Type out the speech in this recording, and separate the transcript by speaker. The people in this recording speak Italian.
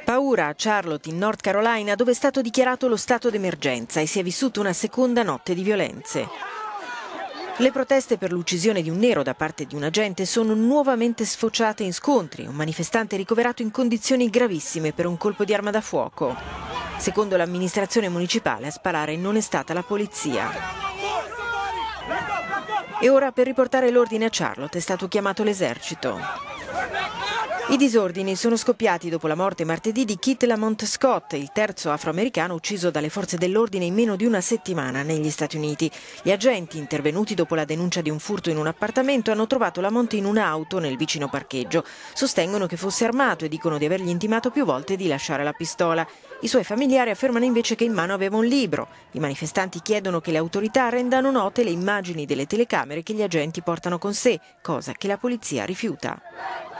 Speaker 1: Paura a Charlotte, in North Carolina, dove è stato dichiarato lo stato d'emergenza e si è vissuta una seconda notte di violenze. Le proteste per l'uccisione di un nero da parte di un agente sono nuovamente sfociate in scontri. Un manifestante è ricoverato in condizioni gravissime per un colpo di arma da fuoco. Secondo l'amministrazione municipale, a sparare non è stata la polizia. E ora, per riportare l'ordine a Charlotte, è stato chiamato l'esercito. I disordini sono scoppiati dopo la morte martedì di Keith Lamont Scott, il terzo afroamericano ucciso dalle forze dell'ordine in meno di una settimana negli Stati Uniti. Gli agenti, intervenuti dopo la denuncia di un furto in un appartamento, hanno trovato Lamont in un'auto nel vicino parcheggio. Sostengono che fosse armato e dicono di avergli intimato più volte di lasciare la pistola. I suoi familiari affermano invece che in mano aveva un libro. I manifestanti chiedono che le autorità rendano note le immagini delle telecamere che gli agenti portano con sé, cosa che la polizia rifiuta.